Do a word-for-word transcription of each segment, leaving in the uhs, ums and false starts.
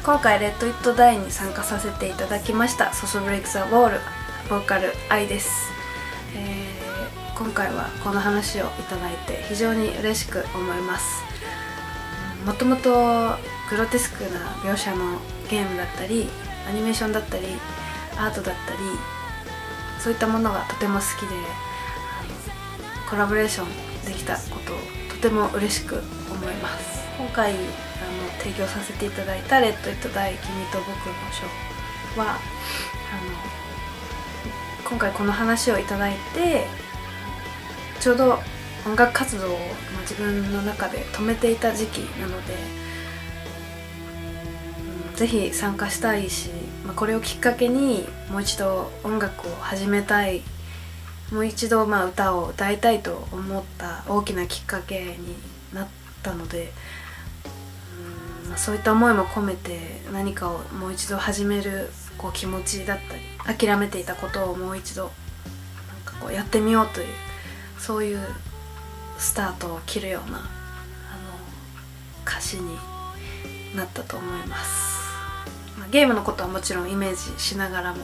今回レッド・イット・ダイに参加させていただきましたソソブレイク・ザ・ウォールボーカル愛です、えー、今回はこの話をいただいて非常に嬉しく思います。もともとグロテスクな描写のゲームだったりアニメーションだったりアートだったりそういったものがとても好きで、あのコラボレーションできたことをとても嬉しく思います。今回あの提供させていただいたレッド・イット・ダイ君と僕のショーはあの今回この話をいただいてちょうど音楽活動を、まあ、自分の中で止めていた時期なので、うん、ぜひ参加したいし、まあ、これをきっかけにもう一度音楽を始めたい、もう一度まあ歌を歌いたいと思った大きなきっかけになったので、うん、まあ、そういった思いも込めて何かをもう一度始めるこう気持ちだったり、諦めていたことをもう一度なんかこうやってみようという、そういうスタートを切るようなあの歌詞になったと思います。まあ、ゲームのことはもちろんイメージしながらも、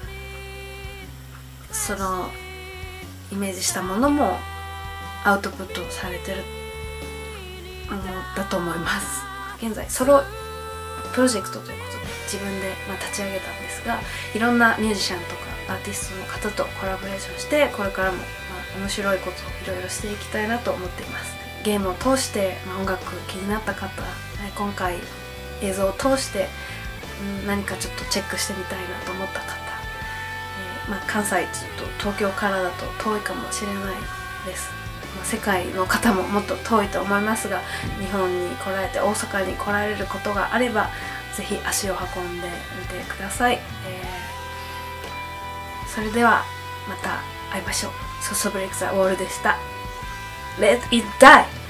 そのイメージしたものもアウトプットされてるものだと思います。現在ソロプロジェクトということで自分でまあ立ち上げたんですが、いろんなミュージシャンとかアーティストの方とコラボレーションしてこれからもまあ面白いことをいろいろしていきたいなと思っています。ゲームを通してまあ音楽気になった方、今回映像を通して何かちょっとチェックしてみたいなと思った方、えーまあ、関西ちょっと東京からだと遠いかもしれないです。まあ、世界の方ももっと遠いと思いますが、日本に来られて大阪に来られることがあればぜひ足を運んでみてください。えー、それではまた会いましょう。ソソブレイク・ザ・ウォールでした。Let it die!